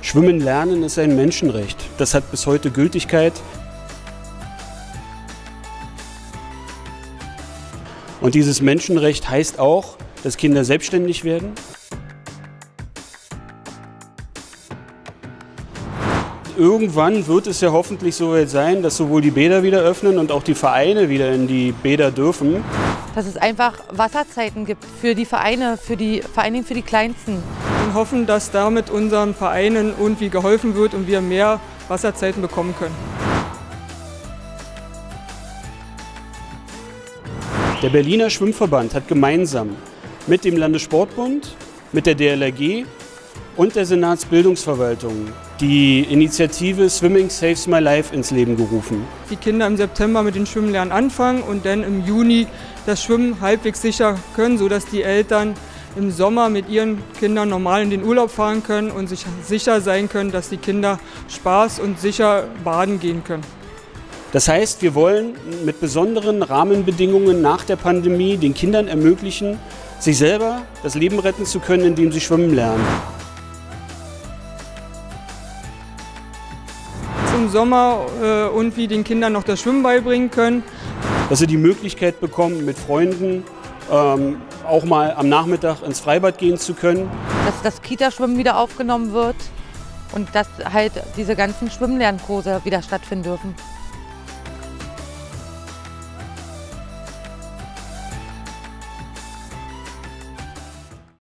Schwimmen lernen ist ein Menschenrecht. Das hat bis heute Gültigkeit. Und dieses Menschenrecht heißt auch, dass Kinder selbstständig werden. Irgendwann wird es ja hoffentlich so weit sein, dass sowohl die Bäder wieder öffnen und auch die Vereine wieder in die Bäder dürfen. Dass es einfach Wasserzeiten gibt für die Vereine, vor allen Dingen für die Kleinsten. Und hoffen, dass damit unseren Vereinen irgendwie geholfen wird und wir mehr Wasserzeiten bekommen können. Der Berliner Schwimmverband hat gemeinsam mit dem Landessportbund, mit der DLRG und der Senatsbildungsverwaltung die Initiative Swimming Saves My Life ins Leben gerufen. Die Kinder im September mit dem Schwimmlernen anfangen und dann im Juni das Schwimmen halbwegs sicher können, sodass die Eltern im Sommer mit ihren Kindern normal in den Urlaub fahren können und sich sicher sein können, dass die Kinder Spaß und sicher baden gehen können. Das heißt, wir wollen mit besonderen Rahmenbedingungen nach der Pandemie den Kindern ermöglichen, sich selber das Leben retten zu können, indem sie schwimmen lernen. Im Sommer irgendwie den Kindern noch das Schwimmen beibringen können. Dass sie die Möglichkeit bekommen, mit Freunden auch mal am Nachmittag ins Freibad gehen zu können. Dass das Kita-Schwimmen wieder aufgenommen wird und dass halt diese ganzen Schwimmlernkurse wieder stattfinden dürfen.